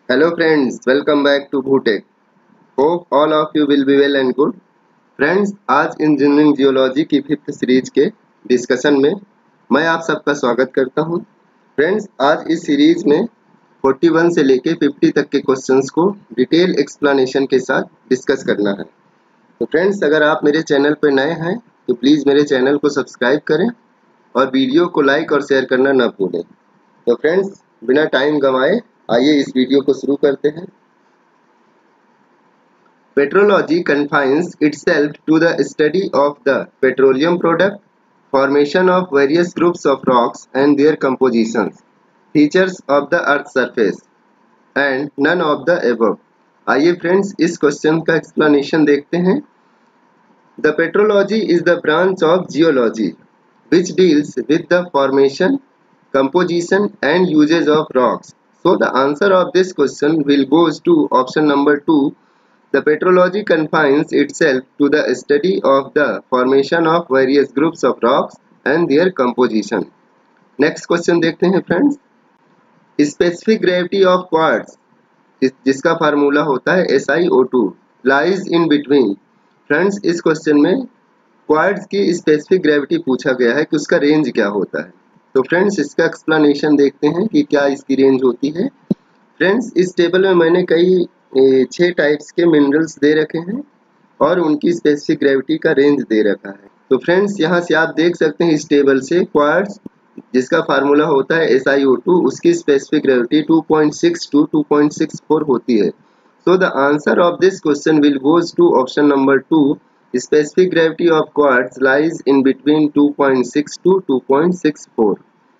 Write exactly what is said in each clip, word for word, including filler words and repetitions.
Hello friends, welcome back to Bhutek. Hope all of you will be well and good. Friends, आज engineering geology की fifth series के discussion में मैं आप सबका स्वागत करता हूं। फ्रेंड्स, आज इस सीरीज में इकतालीस से लेके पचास तक के क्वेश्चंस को डिटेल एक्सप्लेनेशन के साथ डिस्कस करना है। तो फ्रेंड्स, अगर आप मेरे चैनल पर नए हैं तो प्लीज़ मेरे चैनल को सब्सक्राइब करें और वीडियो को लाइक और शेयर करना न भूलें। तो फ्रेंड्स, बिना टाइम गंवाए आइए इस वीडियो को शुरू करते हैं। Petrology confines itself to the study of the petroleum product, formation of various groups of rocks and their compositions, features of the earth's surface, and none of the above. आइए friends, इस question का explanation देखते हैं। The petrology is the branch of geology which deals with the formation, composition and usage of rocks. So the answer of this question will goes to option number two. The petrology confines itself to the study of the formation of various groups of rocks and their composition. Next question देखते हैं friends. Specific gravity of quartz, जिसका formula होता है S I O two, lies in between. Friends, इस question में quartz की specific gravity पूछा गया है कि उसका रेंज क्या होता है। तो फ्रेंड्स, इसका एक्सप्लेनेशन देखते हैं कि क्या इसकी रेंज होती है। फ्रेंड्स, इस टेबल में मैंने कई छह टाइप्स के मिनरल्स दे रखे हैं और उनकी स्पेसिफिक ग्रेविटी का रेंज दे रखा है। तो फ्रेंड्स, यहाँ से आप देख सकते हैं इस टेबल से क्वार्ट्ज, जिसका फार्मूला होता है एस आई ओ टू, उसकी specific gravity two point six to two point six four होती है। So the answer of this question will goes to option number two. Specific gravity of quartz lies in between two point six to two point six four.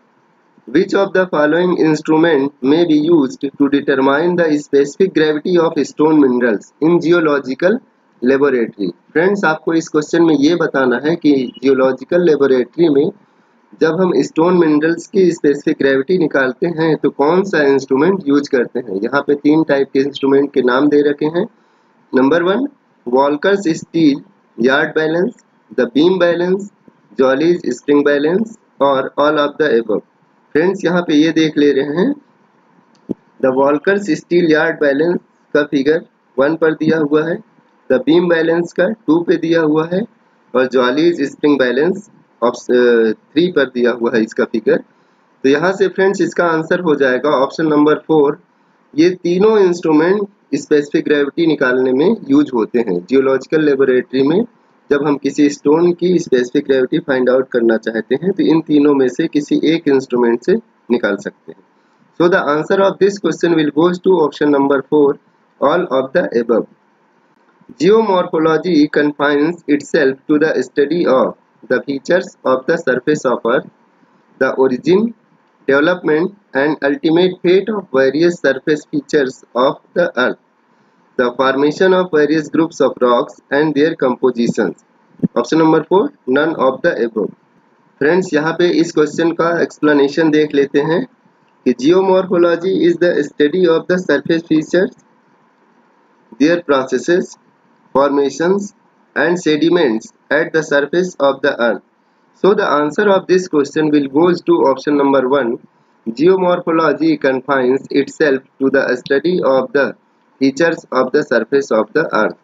Which of the following instrument may be used to determine the specific gravity of stone minerals in geological laboratory? Friends, आपको इस question में ये बताना है कि geological laboratory में जब हम स्टोन मिनरल्स की स्पेसिफिक ग्रेविटी निकालते हैं तो कौन सा इंस्ट्रूमेंट यूज करते हैं। यहाँ पे तीन टाइप के इंस्ट्रूमेंट के नाम दे रखे हैं। Number one, Walker's steel yard balance, the beam balance, Jolly's spring balance और all of the above. Friends, यहाँ पे ये देख ले रहे हैं, the Walker's steel yard balance का फिगर वन पर दिया हुआ है, द बीम बैलेंस का टू पे दिया हुआ है और जॉलीज स्प्रिंग बैलेंस थ्री पर दिया हुआ है इसका फिगर। तो यहाँ से फ्रेंड्स इसका आंसर हो जाएगा ऑप्शन नंबर फोर। ये तीनों इंस्ट्रूमेंट स्पेसिफिक ग्रेविटी निकालने में यूज होते हैं। जियोलॉजिकल लेबोरेटरी में जब हम किसी स्टोन की स्पेसिफिक ग्रेविटी फाइंड आउट करना चाहते हैं तो इन तीनों में से किसी एक इंस्ट्रूमेंट से निकाल सकते हैं। So the answer of this question will goes to option number four, all of the above. Geomorphology confines itself to the study of the features of the surface of Earth, the origin, development and ultimate fate of various surface features of the Earth, the formation of various groups of rocks and their compositions. Option number four, none of the above. Friends, यहाँ पे इस question का explanation देख लेते हैं कि geomorphology is the study of the surface features, their processes, formations and sediments at the surface of the earth. So the answer of this question will goes to option number one. Geomorphology confines itself to the study of the features of the surface of the earth.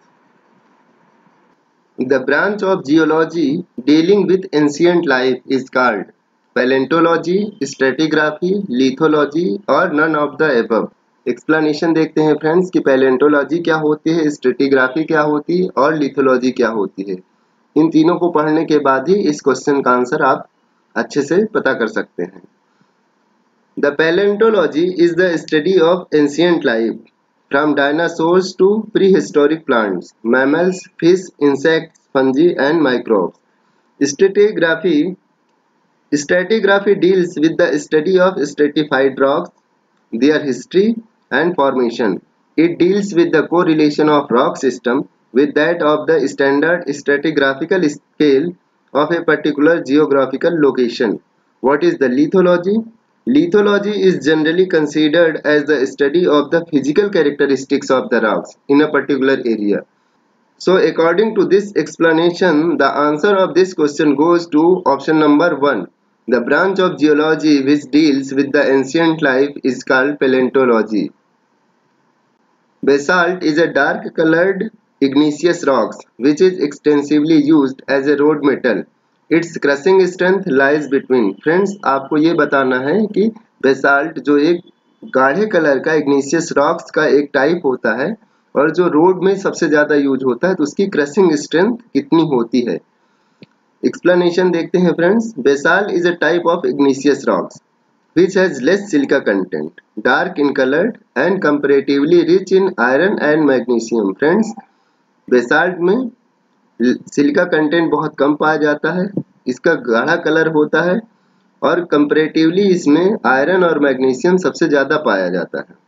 The branch of geology dealing with ancient life is called paleontology, stratigraphy, lithology और none of the above. Explanation देखते हैं friends कि palaeontology क्या होती है, stratigraphy क्या होती है और लिथोलॉजी क्या होती है। इन तीनों को पढ़ने के बाद ही इस क्वेश्चन का आंसर आप अच्छे से पता कर सकते हैं। The palaeontology is the study of ancient life from dinosaurs to prehistoric plants, mammals, fish, insects, fungi and microbes. Stratigraphy stratigraphy deals with the study of stratified rocks, their history and formation. It deals with the correlation of rock system with that of the standard stratigraphical scale of a particular geographical location. What is the lithology? Lithology is generally considered as the study of the physical characteristics of the rocks in a particular area. So according to this explanation, the answer of this question goes to option number one. The branch of geology which deals with the ancient life is called paleontology. Basalt is a dark colored igneous rocks which is extensively used as a road metal. Its crushing strength lies between. Friends आपको ये बताना है कि basalt जो एक गाढ़े colour का Ignatius rocks का एक टाइप होता है और जो रोड में सबसे ज्यादा यूज होता है, तो उसकी क्रशिंग स्ट्रेंथ कितनी होती है। एक्सप्लेनेशन देखते हैं friends. Basalt is a type of igneous rocks which has less silica content, dark in color and comparatively rich in iron and magnesium. Friends, basalt में सिलिका कंटेंट बहुत कम पाया जाता है, इसका गाढ़ा कलर होता है और कंपैरेटिवली इसमें आयरन और मैग्नीशियम सबसे ज्यादा पाया जाता है।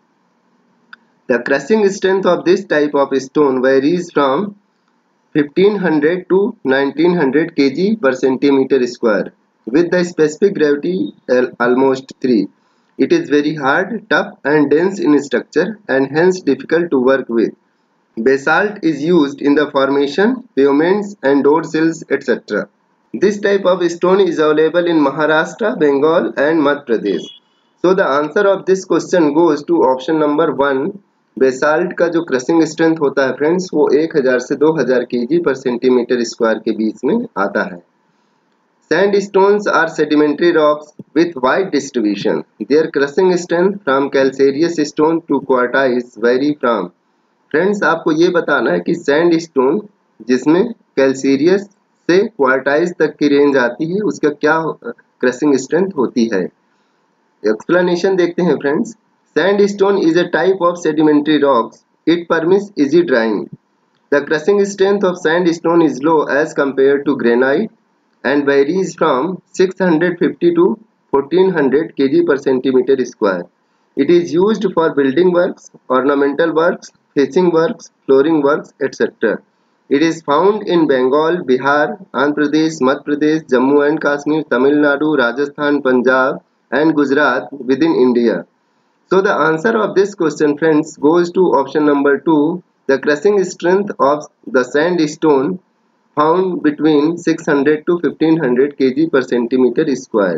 The crushing strength of this type of stone varies from fifteen hundred to nineteen hundred kilograms per centimeter square. With the specific gravity almost three. It is very hard, tough and dense in structure and hence difficult to work with. Basalt is used in the formation, pavements and door sills et cetera. This type of stone is available in Maharashtra, Bengal and Madhya Pradesh. So the answer of this question goes to option number one. Basalt का जो crushing strength होता है friends वो एक हज़ार से दो हज़ार केजी पर सेंटीमीटर स्क्वायर के बीच में आता है। Sandstones are sedimentary rocks with wide distribution. Their crushing strength from calcareous stone to quartz vary from. Friends आपको ये बताना है कि सैंडस्टोन जिसमें कैल्सीरियस से क्वार्टाइज तक की रेंज आती है उसका क्या क्रशिंग स्ट्रेंथ होती है। एक्सप्लेनेशन देखते हैं friends. Sandstone is a type of sedimentary rocks. It permits easy drying. The crushing strength of sandstone is low as compare to granite and varies from six hundred fifty to fourteen hundred kilograms per centimeter square. It is used for building works, ornamental works, facing works, flooring works, et cetera. It is found in Bengal, Bihar, Andhra Pradesh, Madhya Pradesh, Jammu and Kashmir, Tamil Nadu, Rajasthan, Punjab and Gujarat within India. So the answer of this question friends goes to option number two. The crushing strength of the sandstone found between six hundred to fifteen hundred kilograms per centimeter square.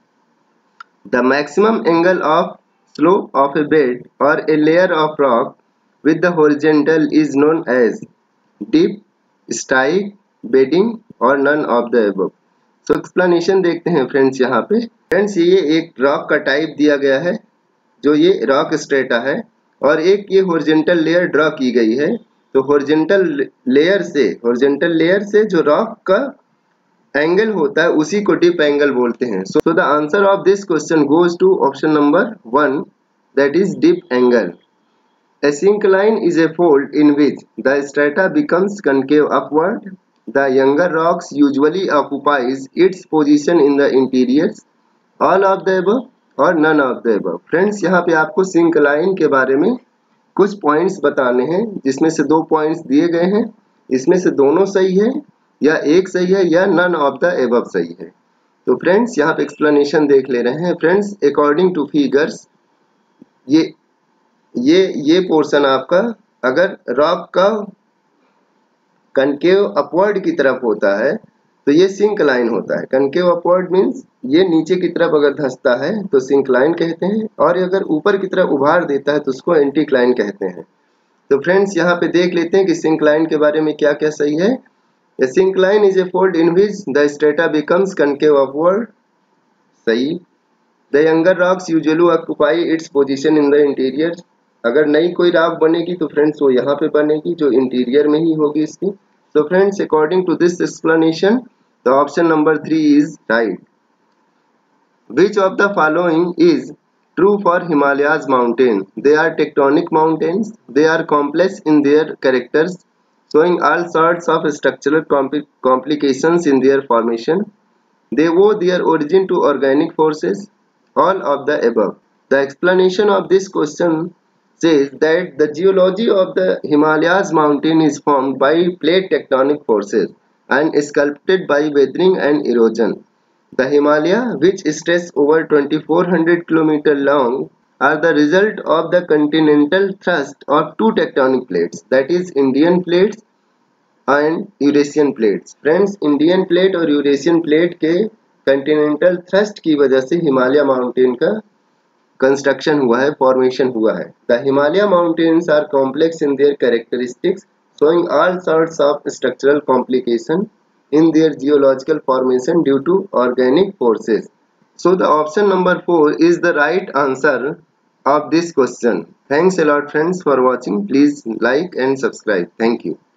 The maximum angle of slope of a bed or a layer of rock with the horizontal is known as dip, strike, bedding or none of the above. So explanation देखते हैं friends. यहाँ पे friends ये एक rock का type दिया गया है जो ये रॉक स्ट्रेटा है और एक ये होरिजेंटल लेयर ड्रॉ की गई है। तो हॉरिजॉन्टल लेयर से हॉरिजॉन्टल लेयर से जो रॉक का एंगल होता है उसी को डिप एंगल बोलते हैं। So the answer of this question goes to option number one, that is dip angle. A syncline is a fold in which the strata becomes concave upward. The younger rocks usually occupies its position in the interiors. All of the above or none of the above. Friends यहाँ पे आपको syncline के बारे में कुछ points बताने हैं जिसमें से दो पॉइंट्स दिए गए हैं। इसमें से दोनों सही है या एक सही है या नन ऑफ द एबव सही है। तो फ्रेंड्स यहाँ पे एक्सप्लेनेशन देख ले रहे हैं। फ्रेंड्स अकॉर्डिंग टू फिगर्स ये ये ये पोर्शन आपका अगर रॉक का कनकेव अपवर्ड की तरफ होता है तो ये सिंकलाइन होता है। कनकेव अपवर्ड मीन्स ये नीचे की तरफ अगर धंसता है तो सिंकलाइन कहते हैं और अगर ऊपर की तरफ उभार देता है तो उसको एंटीक्लाइन कहते हैं। तो फ्रेंड्स यहाँ पे देख लेते हैं कि सिंकलाइन के बारे में क्या क्या सही है। A syncline is a fold in which the strata becomes concave upward. सही। The younger rocks usually occupy its position in the interior. अगर नई कोई रॉक बनेगी तो फ्रेंड्स वो यहाँ पे बनेगी जो इंटीरियर में ही होगी इसकी। So friends, according to this explanation, the option number three is right. Which of the following is true for Himalayas mountain? They are tectonic mountains. They are complex in their characters, showing all sorts of structural compl complications in their formation. They owe their origin to organic forces. All of the above. The explanation of this question says that the geology of the Himalayas mountain is formed by plate tectonic forces and sculpted by weathering and erosion. The Himalaya, which stretch over twenty-four hundred kilometers long, are the result of the continental thrust of two tectonic plates, that is Indian plates and Eurasian plates. Friends, Indian plate और Eurasian plate के continental thrust की वजह से Himalaya mountain का construction हुआ है, formation हुआ है. The Himalaya mountains are complex in their characteristics, showing all sorts of structural complication in their geological formation due to organic forces. So the option number four is the right answer of this question. Thanks a lot friends for watching. Please like and subscribe. Thank you.